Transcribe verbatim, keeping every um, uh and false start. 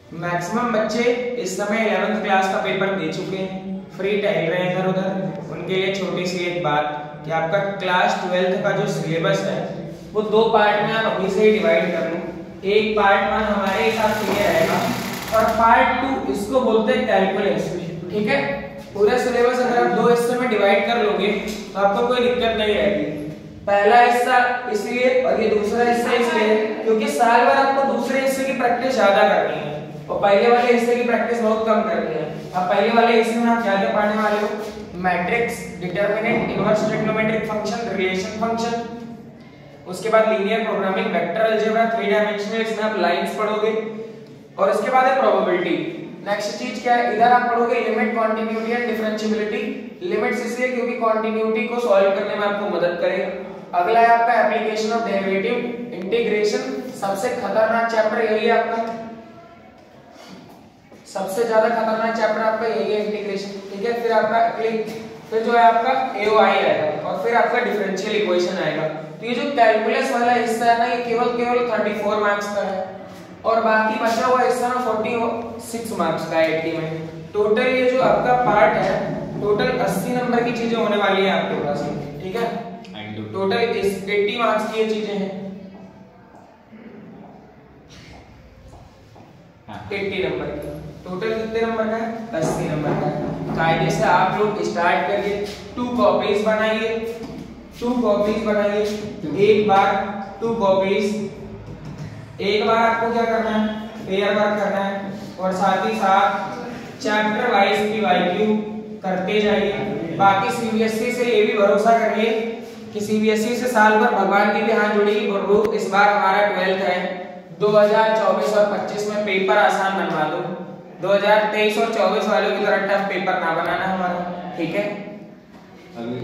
Maximum बच्चे इस समय इलेवेंथ क्लास का पेपर दे चुके हैं, फ्री टहल रहे हैं इधर उधर। उनके लिए छोटी सी एक बात कि आपका क्लास ट्वेल्थ का जो सिलेबस है वो दो पार्ट में आप अभी से ही डिवाइड कर लो। एक पार्ट वन हमारे हिसाब से ये रहेगा और पार्ट टू इसको बोलते हैं कैलकुलस। ठीक है, पूरा सिलेबस अगर आप दो हिस्से में डिवाइड कर लोगे तो आपको कोई दिक्कत नहीं रहेगी। पहला हिस्सा इसलिए और ये दूसरा हिस्सा इसलिए क्योंकि साल भर आपको दूसरे हिस्से की प्रैक्टिस ज्यादा करनी है और पहले वाले हिस्से की प्रैक्टिस बहुत कम करनी है। अब पहले वाले हिस्से में आप क्या क्या पढ़ने वाले हो? Matrix, determinant, inverse trigonometric function, relation function, उसके बाद linear programming, vector algebra, three dimensional, इसमें आप लाइंस पढ़ोगे और उसके बाद है प्रोबेबिलिटी। नेक्स्ट चीज क्या है, इधर आप पढ़ोगे limit, continuity and differentiability. Limits इसलिए क्योंकि कॉन्टिन्यूटी को सॉल्व करने में आपको मदद करेगा। अगला है आपका एप्लीकेशन ऑफ डेरिवेटिव, इंटीग्रेशन। सबसे खतरनाक चैप्टर यही है आपका, सबसे ज्यादा खतरनाक चैप्टर आपका यही है, इंटीग्रेशन। ठीक है, फिर आपका फिर जो है आपका एओआई आएगा और फिर आपका डिफरेंशियल इक्वेशन आएगा। तो ये जो कैलकुलस वाला हिस्सा है ना, ये केवल केवल चौंतीस मार्क्स का है और बाकी बचा हुआ हिस्सा ना छियालीस मार्क्स का है अस्सी में। टोटल ये जो आपका पार्ट है टोटल अस्सी नंबर की चीजें होने वाली है आपके पास। ठीक है, टोटल अस्सी मार्क्स की ये चीजें हैं, अस्सी नंबर की। टोटल कितने नंबर का है? अस्सी नंबर का है। कायदे से आप लोग स्टार्ट करिए, टू कॉपीज बनाइए, टू कॉपीज बनाइए, एक बार टू कॉपीज। एक बार आपको क्या करना है? पेयर वर्क करना है और साथ ही साथ चैप्टर वाइज की वाईक्यू करते जाइए। बाकी सीबीएसई से ये भी भरोसा करिए कि सीबीएसई से साल भर भगवान की भी हाथ जोड़ेगी प्रभु, इस बार हमारा ट्वेल्थ है, दो हज़ार चौबीस और पच्चीस में पेपर आसान बनवा दो। दो हज़ार तेईस और चौबीस वालों की तरह टफ पेपर ना बनाना हमारा। ठीक है।